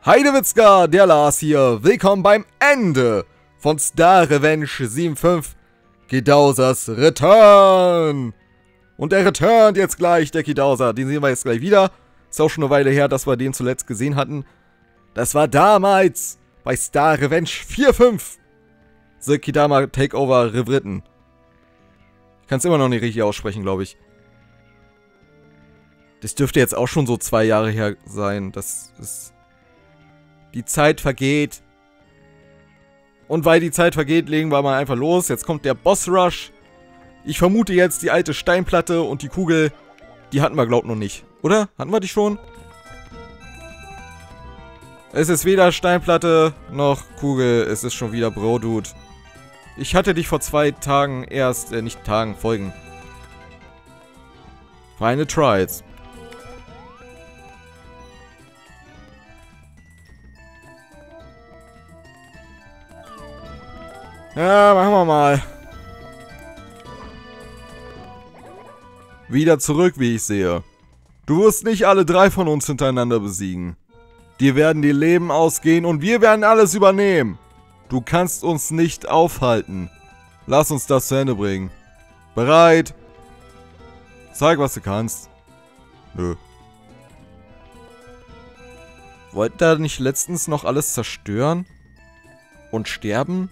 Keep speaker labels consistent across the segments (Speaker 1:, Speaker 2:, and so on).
Speaker 1: Heidewitzka, der Lars hier. Willkommen beim Ende von Star Revenge 7.5 Kidausers Return. Und der returnt jetzt gleich, der Kidauser. Den sehen wir jetzt gleich wieder. Ist auch schon eine Weile her, dass wir den zuletzt gesehen hatten. Das war damals bei Star Revenge 4.5. The Kidama Takeover Rewritten. Ich kann es immer noch nicht richtig aussprechen, glaube ich. Das dürfte jetzt auch schon so 2 Jahre her sein. Das ist... Die Zeit vergeht. Und weil die Zeit vergeht, legen wir mal einfach los. Jetzt kommt der Boss Rush. Ich vermute jetzt, die alte Steinplatte und die Kugel, die hatten wir, glaub ich, noch nicht. Oder? Hatten wir die schon? Es ist weder Steinplatte noch Kugel. Es ist schon wieder Bro Dude. Ich hatte dich vor 2 Tagen erst, nicht Tagen, Folgen. Final Trials. Ja, machen wir mal. Wieder zurück, wie ich sehe. Du wirst nicht alle 3 von uns hintereinander besiegen. Dir werden die Leben ausgehen und wir werden alles übernehmen. Du kannst uns nicht aufhalten. Lass uns das zu Ende bringen. Bereit? Zeig, was du kannst. Nö. Wollt ihr nicht letztens noch alles zerstören? Und sterben?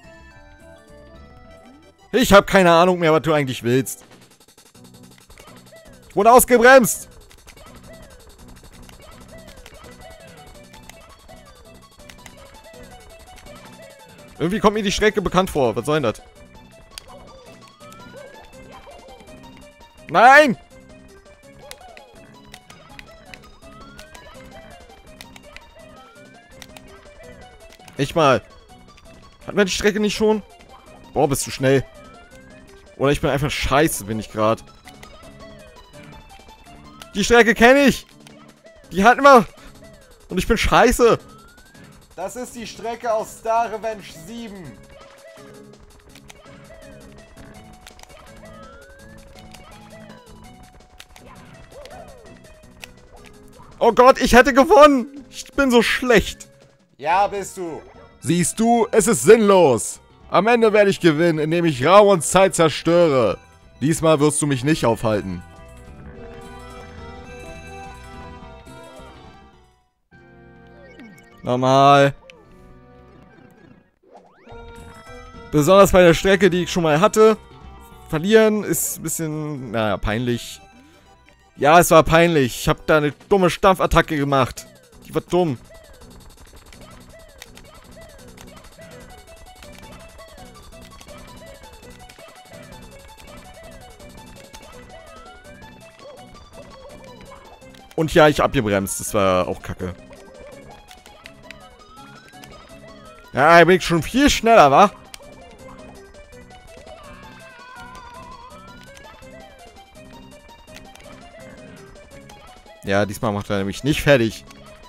Speaker 1: Ich habe keine Ahnung mehr, was du eigentlich willst. Ich wurde ausgebremst. Irgendwie kommt mir die Strecke bekannt vor. Was soll denn das? Nein! Echt mal. Hatten wir die Strecke nicht schon? Boah, bist du schnell. Oder ich bin einfach scheiße, bin ich gerade. Die Strecke kenne ich. Die hatten wir. Und ich bin scheiße. Das ist die Strecke aus Star Revenge 7. Oh Gott, ich hätte gewonnen. Ich bin so schlecht. Ja, bist du. Siehst du, es ist sinnlos. Am Ende werde ich gewinnen, indem ich Raum und Zeit zerstöre. Diesmal wirst du mich nicht aufhalten. Normal. Besonders bei der Strecke, die ich schon mal hatte. Verlieren ist ein bisschen, naja, peinlich. Ja, es war peinlich. Ich habe da eine dumme Stampfattacke gemacht. Die war dumm. Und ja, ich abgebremst. Das war auch kacke. Ja, ich bin schon viel schneller, wa? Ja, diesmal macht er nämlich nicht fertig.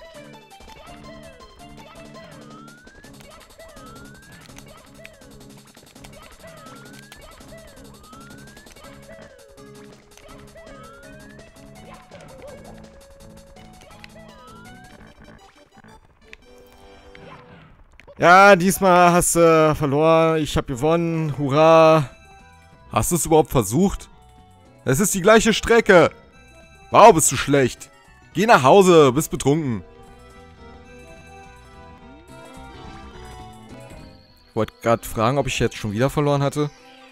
Speaker 1: Ja, diesmal hast du verloren. Ich habe gewonnen. Hurra. Hast du es überhaupt versucht? Es ist die gleiche Strecke. Wow, bist du schlecht. Geh nach Hause, bist betrunken. Ich wollte gerade fragen, ob ich jetzt schon wieder verloren hatte.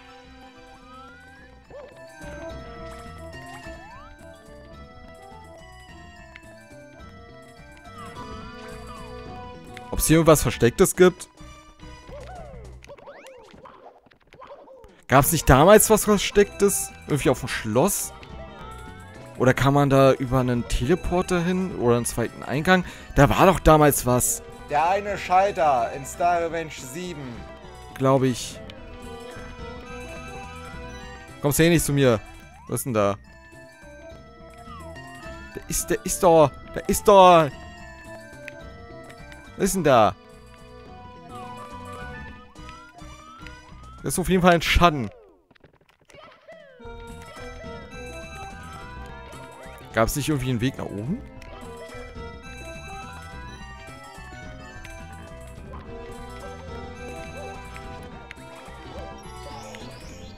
Speaker 1: Ob es hier irgendwas Verstecktes gibt? Gab es nicht damals was Verstecktes? Irgendwie auf dem Schloss? Oder kann man da über einen Teleporter hin? Oder einen zweiten Eingang? Da war doch damals was. Der eine Schalter in Star Revenge 7. Glaube ich. Kommst du hier nicht zu mir? Was ist denn da? Der ist doch. Was ist denn da? Das ist auf jeden Fall ein Schatten. Gab es nicht irgendwie einen Weg nach oben?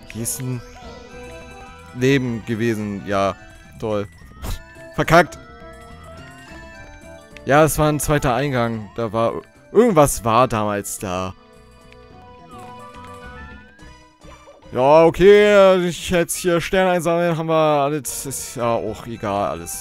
Speaker 1: Hier ist ein Leben gewesen. Ja, toll. Verkackt. Ja, es war ein zweiter Eingang. Da war... Irgendwas war damals da. Ja, okay. Ich jetzt hier Sterne einsammeln. Haben wir alles... Ist ja auch egal, alles.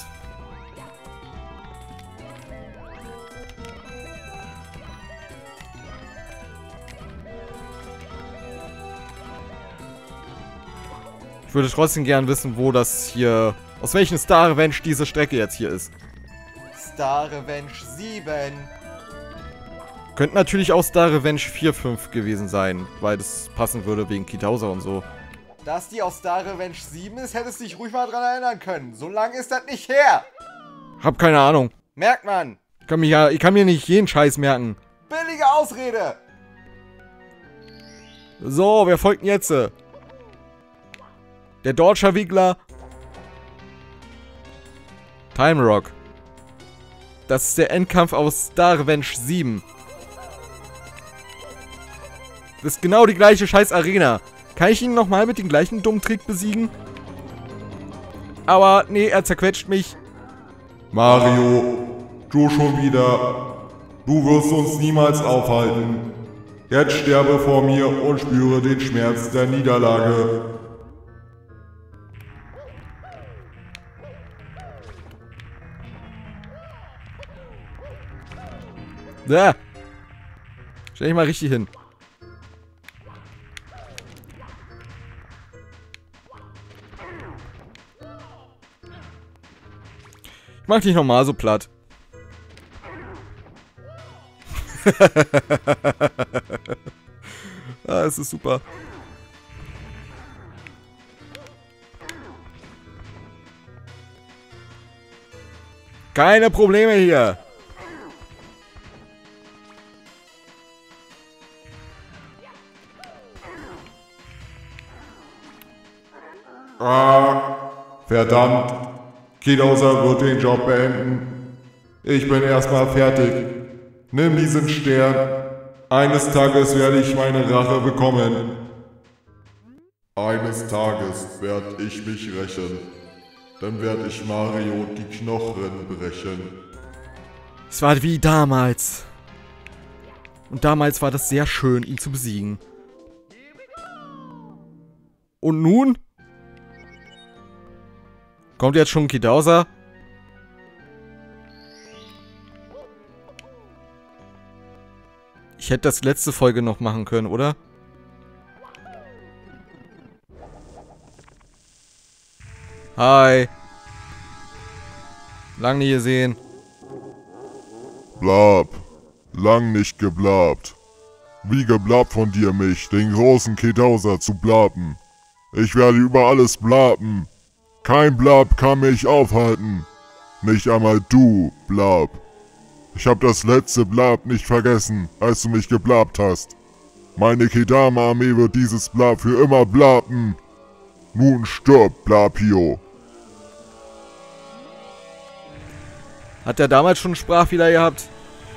Speaker 1: Ich würde trotzdem gern wissen, wo das hier... Aus welchem Star Revenge diese Strecke jetzt hier ist. Star Revenge 7. Könnte natürlich auch Star Revenge 4-5 gewesen sein, weil das passen würde wegen Kidauser und so. Dass die aus Star Revenge 7 ist, hättest du dich ruhig mal dran erinnern können. So lange ist das nicht her. Hab keine Ahnung. Merkt man. Ich kann mir nicht jeden Scheiß merken. Billige Ausrede. So, wer folgt denn jetzt? Der Dodger Wiggler. Time Rock. Das ist der Endkampf aus Star Revenge 7. Das ist genau die gleiche scheiß Arena. Kann ich ihn nochmal mit dem gleichen dummen Trick besiegen? Aber, nee, er zerquetscht mich.
Speaker 2: Mario, du schon wieder. Du wirst uns niemals aufhalten. Jetzt sterbe vor mir und spüre den Schmerz der Niederlage.
Speaker 1: Da. Stell dich mal richtig hin. Ich mach dich nochmal so platt. Ah, es ist super. Keine Probleme hier.
Speaker 2: Verdammt. Kidauser wird den Job beenden. Ich bin erstmal fertig. Nimm diesen Stern. Eines Tages werde ich meine Rache bekommen. Eines Tages werde ich mich rächen. Dann werde ich Mario die Knochen brechen.
Speaker 1: Es war wie damals. Und damals war das sehr schön, ihn zu besiegen. Und nun? Kommt jetzt schon Kidauser? Ich hätte das letzte Folge noch machen können, oder? Hi. Lang nie gesehen.
Speaker 2: Blab. Lang nicht geblabt. Wie geblabt von dir mich, den großen Kidauser zu blaben. Ich werde über alles blaben. Kein Blab kann mich aufhalten. Nicht einmal du, Blab. Ich hab das letzte Blab nicht vergessen, als du mich geblabt hast. Meine Kedama-Armee wird dieses Blab für immer blaben. Nun stirb, Blapio.
Speaker 1: Hat der damals schon einen Sprachfehler gehabt?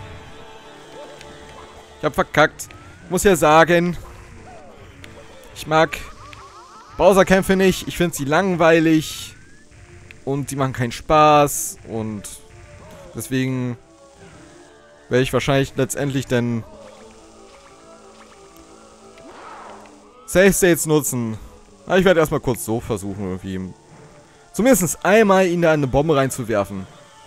Speaker 1: Ich hab verkackt. Muss ja sagen, ich mag Bowser-Kämpfe nicht. Ich finde sie langweilig. Und die machen keinen Spaß. Und deswegen werde ich wahrscheinlich letztendlich dann Save States nutzen. Aber ich werde erstmal kurz so versuchen, irgendwie zumindest einmal ihn da in eine Bombe reinzuwerfen.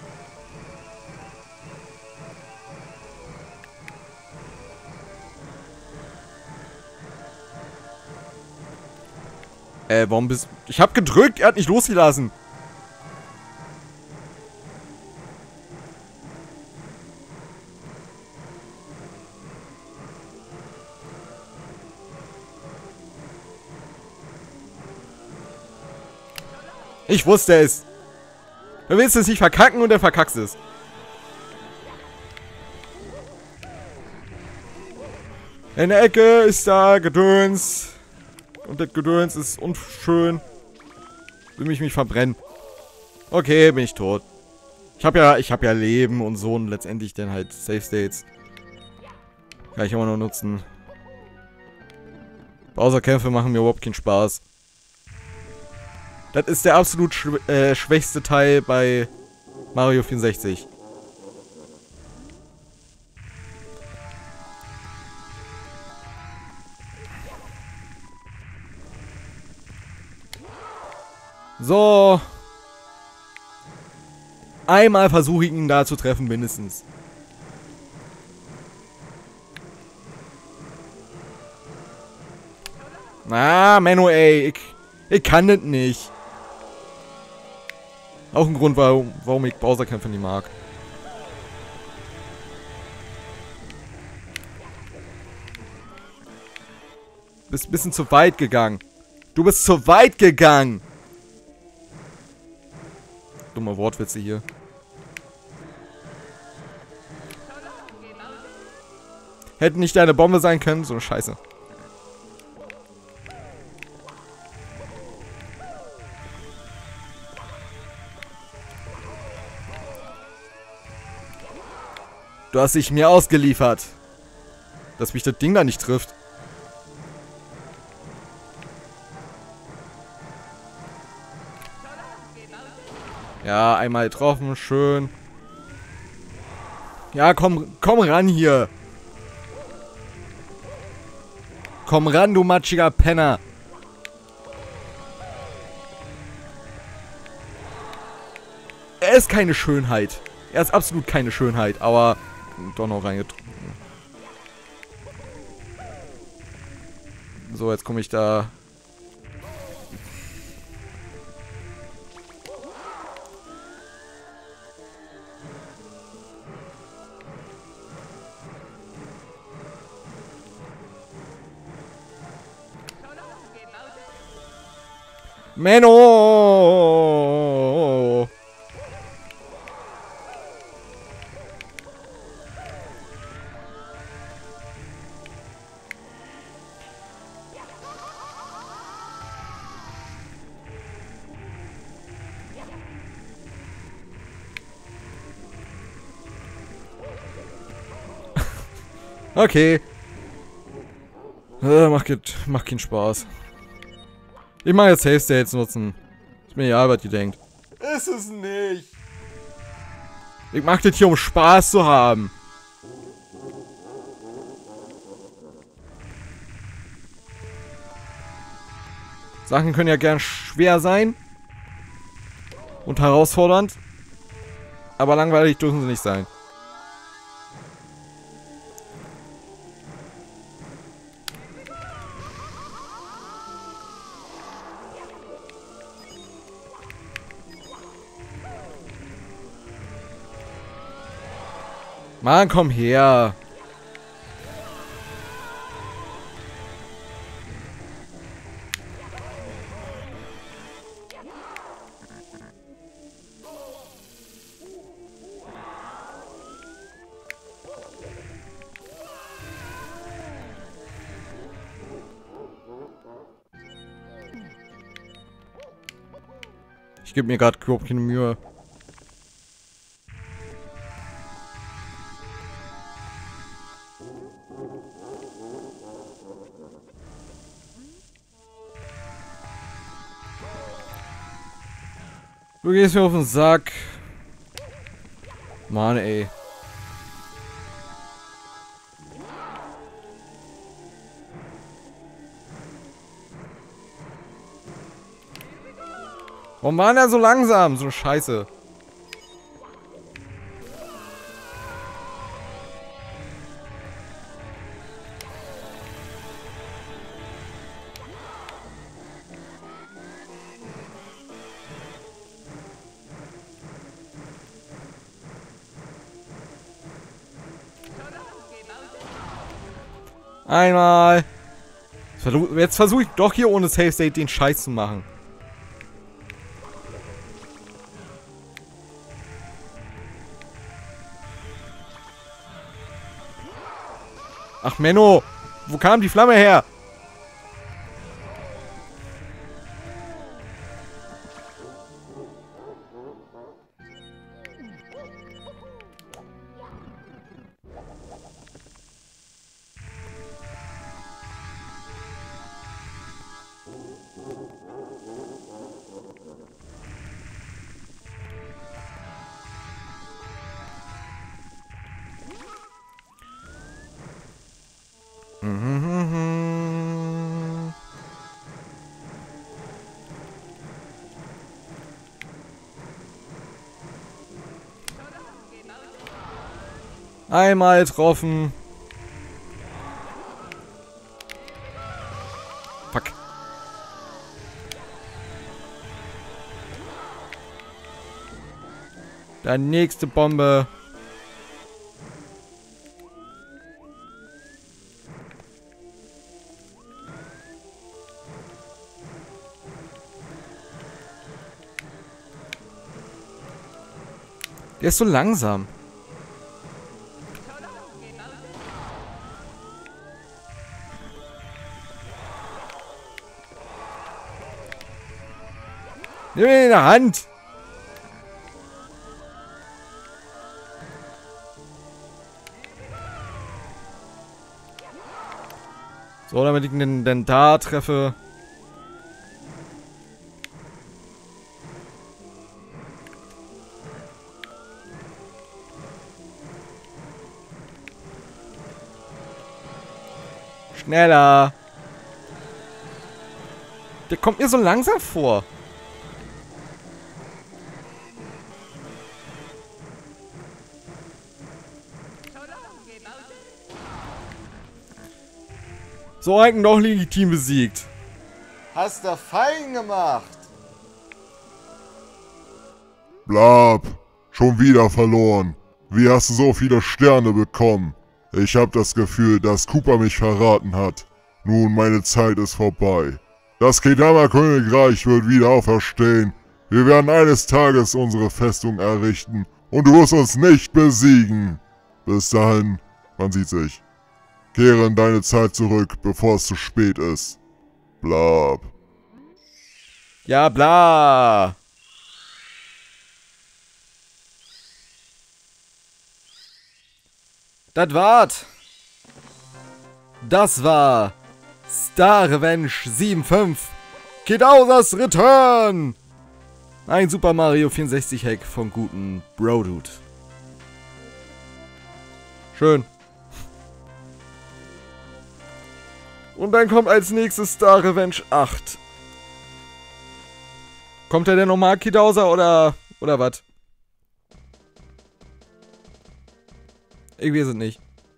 Speaker 1: Warum bist... Ich hab gedrückt, er hat nicht losgelassen. Ich wusste es. Du willst es nicht verkacken und dann verkackst es. In der Ecke ist da Gedöns. Und das Gedöns ist unschön. Will mich verbrennen. Okay, bin ich tot. Ich hab ja Leben und so und letztendlich dann halt Save States. Kann ich immer nur nutzen. Bowser-Kämpfe machen mir überhaupt keinen Spaß. Das ist der absolut schwächste Teil bei Mario 64. So. Einmal versuche ich ihn da zu treffen, mindestens. Ah, Menno, ey. Ich kann das nicht. Auch ein Grund, warum ich Bowser-Kämpfe nicht mag. Bist ein bisschen zu weit gegangen. Du bist zu weit gegangen. Dumme Wortwitze hier. Hätte nicht deine Bombe sein können, so eine Scheiße. Du hast dich mir ausgeliefert. Dass mich das Ding da nicht trifft. Ja, einmal getroffen, schön. Ja, komm ran hier. Komm ran, du matschiger Penner. Er ist keine Schönheit. Er ist absolut keine Schönheit, aber doch noch reingetrunken. So, jetzt komme ich da. Menno! Okay. Macht keinen Spaß. Ich mache jetzt Save States nutzen. Ist mir egal, was ihr denkt. Ist es nicht. Ich mach das hier, um Spaß zu haben. Sachen können ja gern schwer sein. Und herausfordernd. Aber langweilig dürfen sie nicht sein. Mann, komm her. Ich gebe mir gerade überhaupt keine Mühe. Du gehst mir auf den Sack. Mann, ey. Warum war der so langsam? So eine Scheiße. Einmal. Jetzt versuche ich doch hier ohne Save State den Scheiß zu machen. Ach Menno, wo kam die Flamme her? Einmal getroffen. Fuck. Dann nächste Bombe. Der ist so langsam. Nimm ihn in der Hand. So, damit ich ihn denn da treffe. Schneller. Der kommt mir so langsam vor. So einen noch legitim besiegt.
Speaker 3: Hast du fein gemacht.
Speaker 2: Blab, schon wieder verloren. Wie hast du so viele Sterne bekommen? Ich hab das Gefühl, dass Cooper mich verraten hat. Nun, meine Zeit ist vorbei. Das Kedama-Königreich wird wieder auferstehen. Wir werden eines Tages unsere Festung errichten und du wirst uns nicht besiegen. Bis dahin, man sieht sich. Kehre in deine Zeit zurück, bevor es zu spät ist. Blab.
Speaker 1: Ja, bla. Das war's. Das war Star Revenge 7.5. Kidowsers Return. Ein Super Mario 64 Hack vom guten Brodude. Schön. Und dann kommt als nächstes Star Revenge 8. Kommt der denn nochmal Kidowser oder was? Ich weiß es nicht.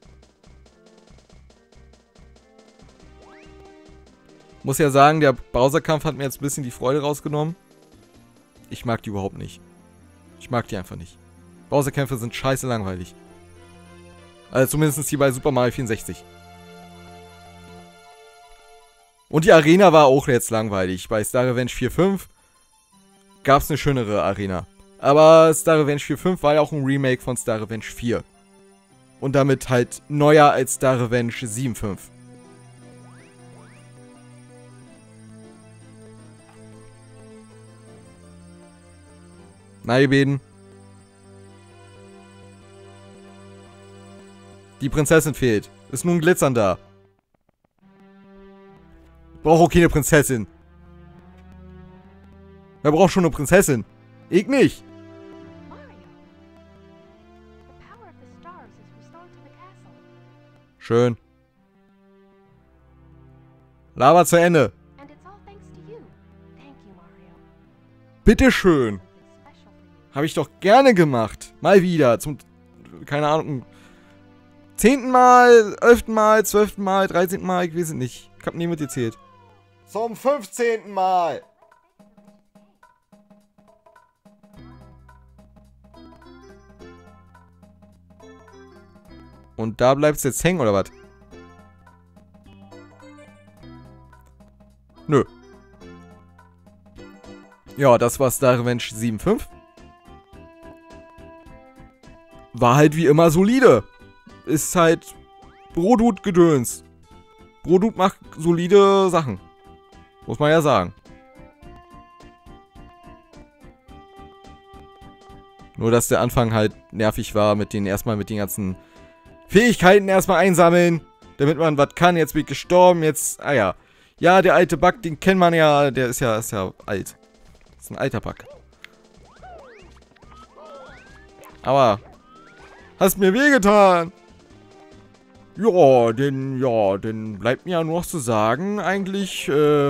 Speaker 1: Muss ja sagen, der Bowser-Kampf hat mir jetzt ein bisschen die Freude rausgenommen. Ich mag die überhaupt nicht. Ich mag die einfach nicht. Bowser-Kämpfe sind scheiße langweilig. Also zumindest hier bei Super Mario 64. Und die Arena war auch jetzt langweilig. Bei Star Revenge 4.5 gab es eine schönere Arena. Aber Star Revenge 4.5 war ja auch ein Remake von Star Revenge 4. Und damit halt neuer als Star Revenge 7.5. Na, ihr Beden. Die Prinzessin fehlt. Ist nun Glitzern da. Braucht auch keine Prinzessin. Wer braucht schon eine Prinzessin? Ich nicht. Schön. Laber zu Ende. Bitteschön. Habe ich doch gerne gemacht. Mal wieder. Zum, keine Ahnung, 10. Mal, 11. Mal, 12. Mal, 13. Mal, ich weiß es nicht. Ich hab nie mitgezählt.
Speaker 3: Zum 15. Mal.
Speaker 1: Und da bleibt's jetzt hängen, oder was? Nö. Ja, das war Star Revenge 7.5. War halt wie immer solide. Ist halt Brodude-Gedöns. Brodude macht solide Sachen. Muss man ja sagen. Nur, dass der Anfang halt nervig war mit den ganzen Fähigkeiten erstmal einsammeln, damit man was kann. Jetzt bin ich gestorben, jetzt, ja. Ja, der alte Bug, den kennt man ja, der ist ja alt. Das ist ein alter Bug. Aber, hast mir wehgetan. Ja, dann bleibt mir ja nur noch zu sagen, eigentlich,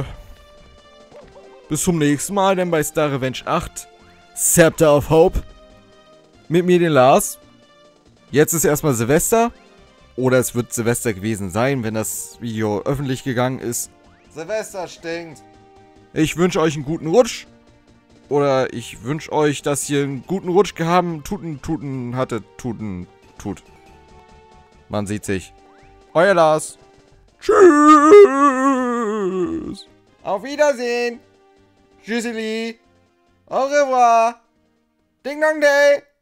Speaker 1: bis zum nächsten Mal, denn bei Star Revenge 8, Scepter of Hope, mit mir, den Lars. Jetzt ist erstmal Silvester. Oder es wird Silvester gewesen sein, wenn das Video öffentlich gegangen ist.
Speaker 3: Silvester stinkt.
Speaker 1: Ich wünsche euch einen guten Rutsch. Oder ich wünsche euch, dass ihr einen guten Rutsch tut. Man sieht sich. Euer Lars. Tschüss.
Speaker 3: Auf Wiedersehen. Tschüsseli. Au revoir. Ding dong day.